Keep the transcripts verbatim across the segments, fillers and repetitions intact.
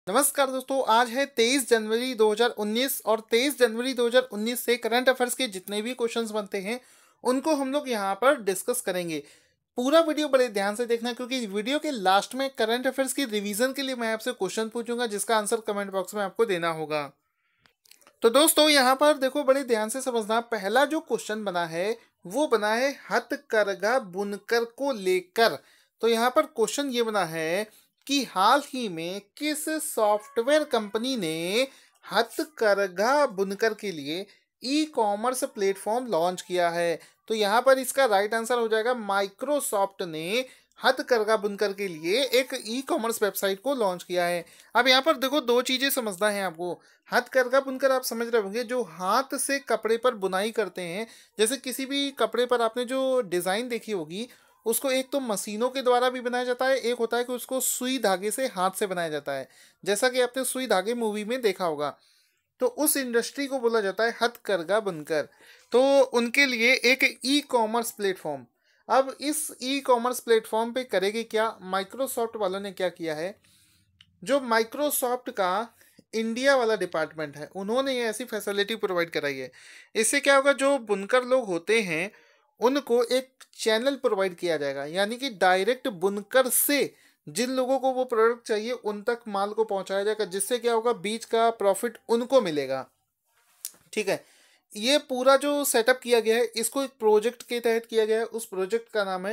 नमस्कार दोस्तों, आज है तेईस जनवरी दो हज़ार उन्नीस और तेईस जनवरी दो हज़ार उन्नीस से करंट अफेयर्स के जितने भी क्वेश्चंस बनते हैं उनको हम लोग यहाँ पर डिस्कस करेंगे। पूरा वीडियो बड़े ध्यान से देखना क्योंकि वीडियो के लास्ट में करंट अफेयर्स की रिवीजन के लिए मैं आपसे क्वेश्चन पूछूंगा जिसका आंसर कमेंट बॉक्स में आपको देना होगा। तो दोस्तों यहाँ पर देखो, बड़े ध्यान से समझना। पहला जो क्वेश्चन बना है वो बना है हथकरघा बुनकर को लेकर। तो यहाँ पर क्वेश्चन ये बना है कि हाल ही में किस सॉफ्टवेयर कंपनी ने हथकरघा बुनकर के लिए ई कॉमर्स प्लेटफॉर्म लॉन्च किया है। तो यहाँ पर इसका राइट आंसर हो जाएगा माइक्रोसॉफ्ट ने हथकरघा बुनकर के लिए एक ई कॉमर्स वेबसाइट को लॉन्च किया है। अब यहाँ पर देखो, दो चीजें समझना है आपको। हथकरघा बुनकर आप समझ रहे होंगे, जो हाथ से कपड़े पर बुनाई करते हैं। जैसे किसी भी कपड़े पर आपने जो डिजाइन देखी होगी उसको एक तो मशीनों के द्वारा भी बनाया जाता है, एक होता है कि उसको सुई धागे से हाथ से बनाया जाता है, जैसा कि आपने सुई धागे मूवी में देखा होगा। तो उस इंडस्ट्री को बोला जाता है हथकरघा बुनकर। तो उनके लिए एक ई कॉमर्स प्लेटफॉर्म। अब इस ई कॉमर्स प्लेटफॉर्म पे करेगी क्या, माइक्रोसॉफ्ट वालों ने क्या किया है, जो माइक्रोसॉफ्ट का इंडिया वाला डिपार्टमेंट है उन्होंने ये ऐसी फैसिलिटी प्रोवाइड कराई है। इससे क्या होगा, जो बुनकर लोग होते हैं उनको एक चैनल प्रोवाइड किया जाएगा, यानी कि डायरेक्ट बुनकर से जिन लोगों को वो प्रोडक्ट चाहिए उन तक माल को पहुंचाया जाएगा, जिससे क्या होगा, बीच का प्रॉफिट उनको मिलेगा। ठीक है, ये पूरा जो सेटअप किया गया है इसको एक प्रोजेक्ट के तहत किया गया है। उस प्रोजेक्ट का नाम है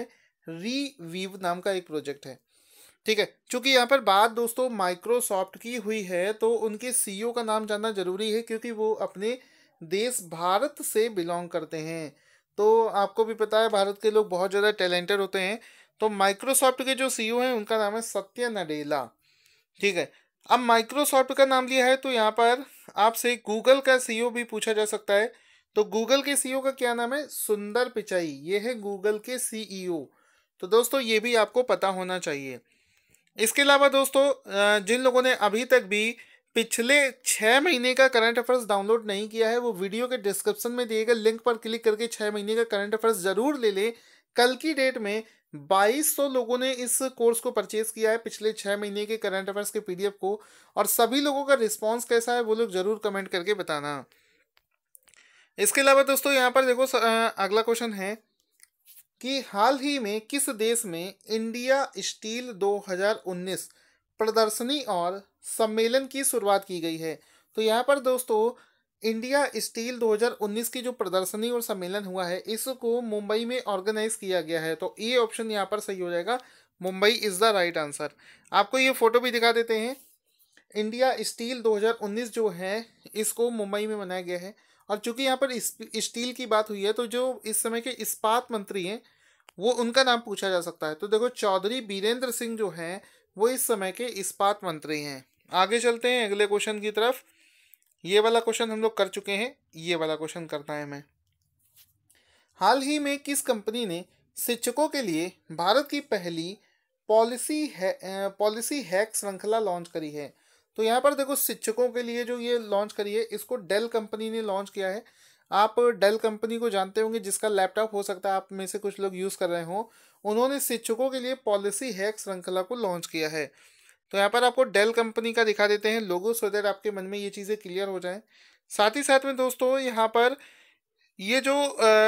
रीवीव नाम का एक प्रोजेक्ट है। ठीक है, चूंकि यहाँ पर बात दोस्तों माइक्रोसॉफ्ट की हुई है तो उनके सीईओ का नाम जानना जरूरी है, क्योंकि वो अपने देश भारत से बिलोंग करते हैं। तो आपको भी पता है भारत के लोग बहुत ज़्यादा टैलेंटेड होते हैं। तो माइक्रोसॉफ्ट के जो सीईओ हैं उनका नाम है सत्या नडेला। ठीक है, अब माइक्रोसॉफ्ट का नाम लिया है तो यहाँ पर आपसे गूगल का सीईओ भी पूछा जा सकता है। तो गूगल के सीईओ का क्या नाम है, सुंदर पिचाई। ये है गूगल के सीईओ। तो दोस्तों ये भी आपको पता होना चाहिए। इसके अलावा दोस्तों, जिन लोगों ने अभी तक भी पिछले छः महीने का करंट अफेयर्स डाउनलोड नहीं किया है वो वीडियो के डिस्क्रिप्शन में दिए गए लिंक पर क्लिक करके छः महीने का करंट अफेयर्स जरूर ले लें। कल की डेट में बाईस सौ लोगों ने इस कोर्स को परचेज किया है, पिछले छः महीने के करंट अफेयर्स के पीडीएफ को। और सभी लोगों का रिस्पॉन्स कैसा है वो लोग जरूर कमेंट करके बताना। इसके अलावा दोस्तों यहाँ पर देखो, अगला क्वेश्चन है कि हाल ही में किस देश में इंडिया स्टील दो हज़ार उन्नीस प्रदर्शनी और सम्मेलन की शुरुआत की गई है। तो यहाँ पर दोस्तों इंडिया स्टील दो हज़ार उन्नीस की जो प्रदर्शनी और सम्मेलन हुआ है इसको मुंबई में ऑर्गेनाइज किया गया है। तो ये ऑप्शन यहाँ पर सही हो जाएगा, Mumbai is the right answer. आपको ये फोटो भी दिखा देते हैं। इंडिया स्टील दो हज़ार उन्नीस जो है इसको मुंबई में मनाया गया है। और चूंकि यहाँ पर स्टील की बात हुई है तो जो इस समय के इस्पात मंत्री हैं वो उनका नाम पूछा जा सकता है। तो देखो, चौधरी बीरेंद्र सिंह जो हैं वो इस समय के इस्पात मंत्री हैं। आगे चलते हैं अगले क्वेश्चन की तरफ। ये वाला क्वेश्चन हम लोग कर चुके हैं, ये वाला क्वेश्चन करना है हमें। हाल ही में किस कंपनी ने शिक्षकों के लिए भारत की पहली पॉलिसी है पॉलिसी हैक श्रृंखला लॉन्च करी है। तो यहाँ पर देखो, शिक्षकों के लिए जो ये लॉन्च करी है इसको डेल कंपनी ने लॉन्च किया है। आप डेल कंपनी को जानते होंगे, जिसका लैपटॉप हो सकता है आप में से कुछ लोग यूज़ कर रहे हो। उन्होंने शिक्षकों के लिए पॉलिसी हैक श्रृंखला को लॉन्च किया है। तो यहाँ पर आपको डेल कंपनी का दिखा देते हैं लोगो, सो दैट आपके मन में ये चीज़ें क्लियर हो जाएं। साथ ही साथ में दोस्तों यहाँ पर ये जो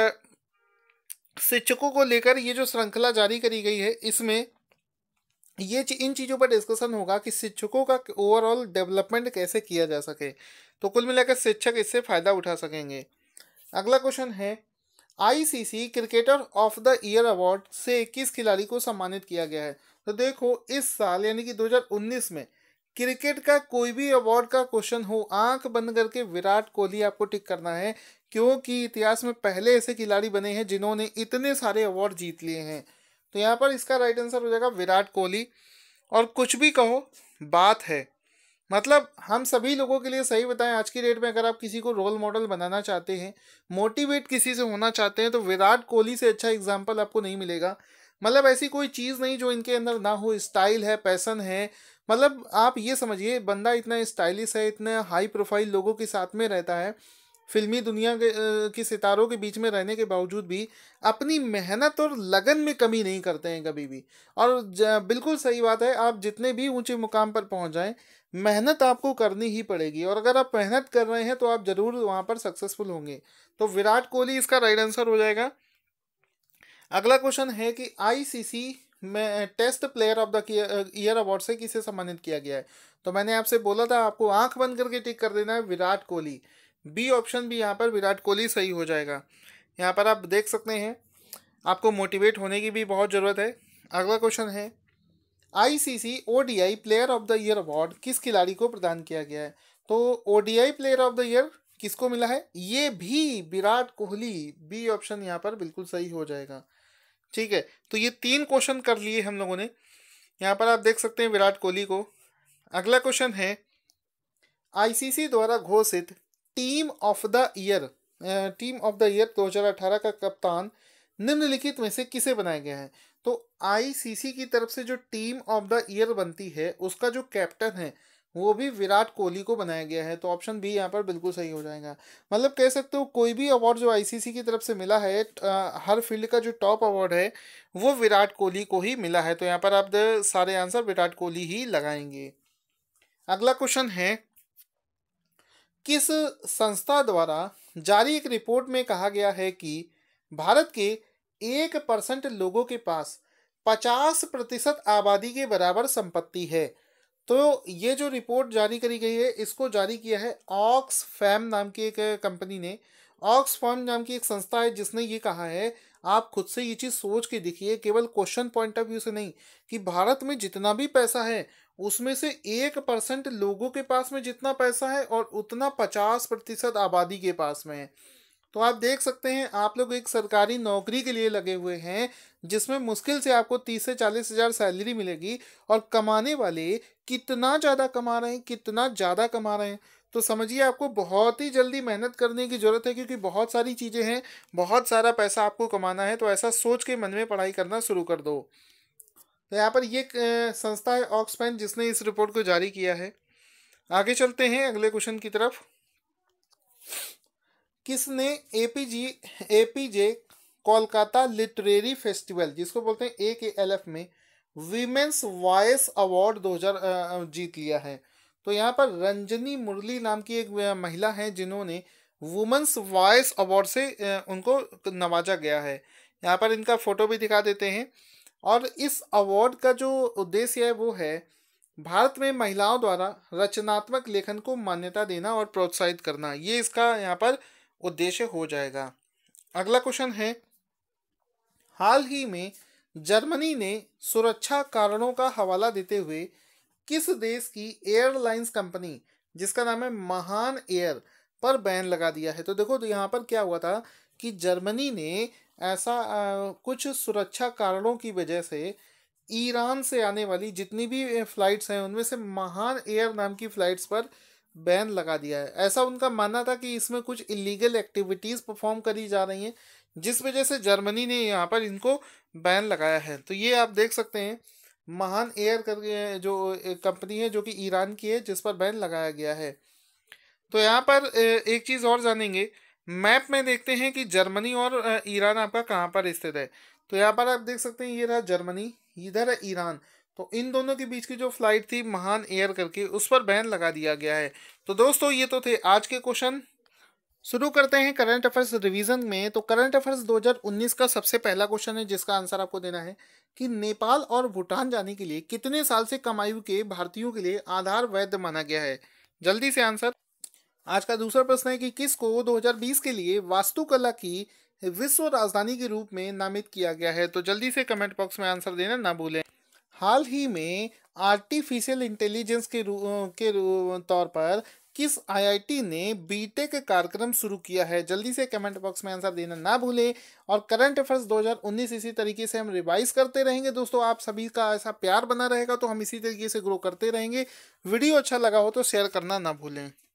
शिक्षकों को लेकर ये जो श्रृंखला जारी करी गई है इसमें ये इन चीज़ों पर डिस्कशन होगा कि शिक्षकों का ओवरऑल डेवलपमेंट कैसे किया जा सके। तो कुल मिलाकर शिक्षक इससे फ़ायदा उठा सकेंगे। अगला क्वेश्चन है, ICC cricketer of the year award से किस खिलाड़ी को सम्मानित किया गया है। तो देखो, इस साल यानी कि दो हज़ार उन्नीस में क्रिकेट का कोई भी अवार्ड का क्वेश्चन हो, आंख बंद करके विराट कोहली आपको टिक करना है, क्योंकि इतिहास में पहले ऐसे खिलाड़ी बने हैं जिन्होंने इतने सारे अवार्ड जीत लिए हैं। तो यहाँ पर इसका राइट आंसर हो जाएगा विराट कोहली। और कुछ भी कहो, बात है। मतलब हम सभी लोगों के लिए सही बताएं, आज की डेट में अगर आप किसी को रोल मॉडल बनाना चाहते हैं, मोटिवेट किसी से होना चाहते हैं, तो विराट कोहली से अच्छा एग्जाम्पल आपको नहीं मिलेगा। मतलब ऐसी कोई चीज़ नहीं जो इनके अंदर ना हो। स्टाइल है, पैसन है। मतलब आप ये समझिए, बंदा इतना स्टाइलिश है, इतना हाई प्रोफाइल लोगों के साथ में रहता है, फिल्मी दुनिया के की सितारों के बीच में रहने के बावजूद भी अपनी मेहनत और लगन में कमी नहीं करते हैं कभी भी। और बिल्कुल सही बात है, आप जितने भी ऊंचे मुकाम पर पहुंच जाएं, मेहनत आपको करनी ही पड़ेगी और अगर आप मेहनत कर रहे हैं तो आप जरूर वहां पर सक्सेसफुल होंगे। तो विराट कोहली इसका राइट आंसर हो जाएगा। अगला क्वेश्चन है कि आईसीसी में test player of the year award से किसे सम्मानित किया गया है। तो मैंने आपसे बोला था आपको आंख बंद करके टिक कर देना है विराट कोहली। बी ऑप्शन भी यहाँ पर विराट कोहली सही हो जाएगा। यहाँ पर आप देख सकते हैं आपको मोटिवेट होने की भी बहुत ज़रूरत है। अगला क्वेश्चन है ICC ODI player of the year award किस खिलाड़ी को प्रदान किया गया है। तो ODI player of the year किसको मिला है, ये भी विराट कोहली। बी ऑप्शन यहाँ पर बिल्कुल सही हो जाएगा। ठीक है, तो ये तीन क्वेश्चन कर लिए हम लोगों ने। यहाँ पर आप देख सकते हैं विराट कोहली को। अगला क्वेश्चन है आईसीसी द्वारा घोषित team of the year team of the year दो हज़ार अठारह का कप्तान निम्नलिखित में से किसे बनाया गया है। तो आईसीसी की तरफ से जो टीम ऑफ द ईयर बनती है उसका जो कैप्टन है वो भी विराट कोहली को बनाया गया है। तो ऑप्शन बी यहाँ पर बिल्कुल सही हो जाएगा। मतलब कह सकते हो कोई भी अवार्ड जो आईसीसी की तरफ से मिला है, आ, हर फील्ड का जो टॉप अवार्ड है वो विराट कोहली को ही मिला है। तो यहाँ पर आप सारे आंसर विराट कोहली ही लगाएंगे। अगला क्वेश्चन है किस संस्था द्वारा जारी एक रिपोर्ट में कहा गया है कि भारत के एक परसेंट लोगों के पास पचास प्रतिशत आबादी के बराबर संपत्ति है। तो ये जो रिपोर्ट जारी करी गई है इसको जारी किया है ऑक्सफैम नाम की एक कंपनी ने। ऑक्सफैम नाम की एक संस्था है जिसने ये कहा है। आप खुद से ये चीज़ सोच के देखिए, केवल क्वेश्चन पॉइंट ऑफ व्यू से नहीं, कि भारत में जितना भी पैसा है उसमें से एक परसेंट लोगों के पास में जितना पैसा है और उतना पचास प्रतिशत आबादी के पास में है। तो आप देख सकते हैं आप लोग एक सरकारी नौकरी के लिए लगे हुए हैं जिसमें मुश्किल से आपको तीस से चालीस हजार सैलरी मिलेगी और कमाने वाले कितना ज़्यादा कमा रहे हैं, कितना ज़्यादा कमा रहे हैं। तो समझिए आपको बहुत ही जल्दी मेहनत करने की ज़रूरत है क्योंकि बहुत सारी चीज़ें हैं, बहुत सारा पैसा आपको कमाना है। तो ऐसा सोच के मन में पढ़ाई करना शुरू कर दो। तो यहाँ पर ये संस्था है ऑक्सफैम जिसने इस रिपोर्ट को जारी किया है। आगे चलते हैं अगले क्वेश्चन की तरफ। किसने APG APJ Kolkata literary festival, जिसको बोलते हैं ए के एल एफ में वीमेंस वॉइस अवार्ड दो हज़ार जीत लिया है। तो यहाँ पर रंजनी मुरली नाम की एक महिला है जिन्होंने वुमेंस वॉइस अवार्ड से उनको नवाजा गया है। यहाँ पर इनका फोटो भी दिखा देते हैं। और इस अवार्ड का जो उद्देश्य है वो है भारत में महिलाओं द्वारा रचनात्मक लेखन को मान्यता देना और प्रोत्साहित करना। ये इसका यहाँ पर उद्देश्य हो जाएगा। अगला क्वेश्चन है हाल ही में जर्मनी ने सुरक्षा कारणों का हवाला देते हुए किस देश की एयरलाइंस कंपनी जिसका नाम है महान एयर पर बैन लगा दिया है। तो देखो तो यहाँ पर क्या हुआ था कि जर्मनी ने ऐसा आ, कुछ सुरक्षा कारणों की वजह से ईरान से आने वाली जितनी भी फ्लाइट्स हैं उनमें से महान एयर नाम की फ्लाइट्स पर बैन लगा दिया है। ऐसा उनका मानना था कि इसमें कुछ इलीगल एक्टिविटीज़ परफॉर्म करी जा रही हैं जिस वजह से जर्मनी ने यहाँ पर इनको बैन लगाया है। तो ये आप देख सकते हैं महान एयर करके जो कंपनी है जो कि ईरान की है जिस पर बैन लगाया गया है। तो यहाँ पर एक चीज़ और जानेंगे, मैप में देखते हैं कि जर्मनी और ईरान आपका कहाँ पर स्थित है। तो यहाँ पर आप देख सकते हैं ये रहा जर्मनी, इधर है ईरान। तो इन दोनों के बीच की जो फ्लाइट थी महान एयर करके उस पर बैन लगा दिया गया है। तो दोस्तों ये तो थे आज के क्वेश्चन। शुरू करते हैं करंट अफेयर्स रिवीजन में। तो करंट अफेयर्स दो हज़ार उन्नीस का सबसे पहला क्वेश्चन है जिसका आंसर आपको देना है कि नेपाल और भूटान जाने के लिए कितने साल से कम आयु के भारतीयों के लिए आधार वैध माना गया है। जल्दी से आंसर। आज का दूसरा प्रश्न है कि किसको दो हज़ार बीस के लिए वास्तुकला की विश्व राजधानी के रूप में नामित किया गया है। तो जल्दी से कमेंट बॉक्स में आंसर देना ना भूलें। हाल ही में आर्टिफिशियल इंटेलिजेंस के रू, के रू, तौर पर किस आईआईटी ने बीटेक कार्यक्रम शुरू किया है। जल्दी से कमेंट बॉक्स में आंसर देना ना भूलें। और करंट अफेयर्स दो हज़ार उन्नीस इसी तरीके से हम रिवाइज करते रहेंगे। दोस्तों आप सभी का ऐसा प्यार बना रहेगा तो हम इसी तरीके से ग्रो करते रहेंगे। वीडियो अच्छा लगा हो तो शेयर करना ना भूलें।